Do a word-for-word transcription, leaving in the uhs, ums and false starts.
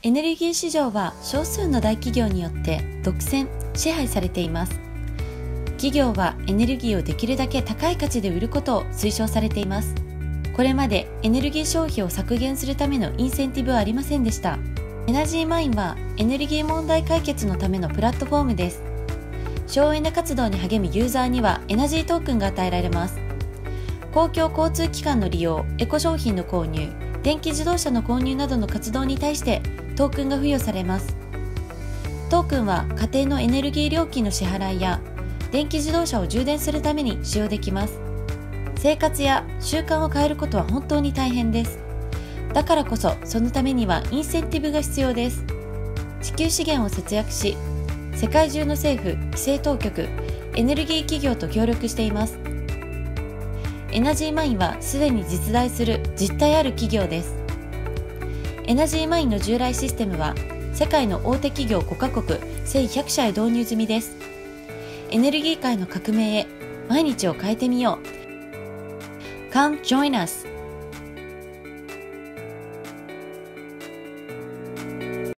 エネルギー市場は少数の大企業によって独占・支配されています。企業はエネルギーをできるだけ高い価値で売ることを推奨されています。これまでエネルギー消費を削減するためのインセンティブはありませんでした。エナジーマインはエネルギー問題解決のためのプラットフォームです。省エネ活動に励むユーザーにはエナジートークンが与えられます。公共交通機関の利用、エコ商品の購入、電気自動車の購入などの活動に対してトークンが付与されます。トークンは家庭のエネルギー料金の支払いや電気自動車を充電するために使用できます。生活や習慣を変えることは本当に大変です。だからこそそのためにはインセンティブが必要です。地球資源を節約し、世界中の政府、規制当局、エネルギー企業と協力しています。エナジーマインはすでに実在する実体ある企業です。エナジーマインの従来システムは世界の大手企業ごカ国せんひゃく社へ導入済みです。エネルギー界の革命へ毎日を変えてみよう。Come join us!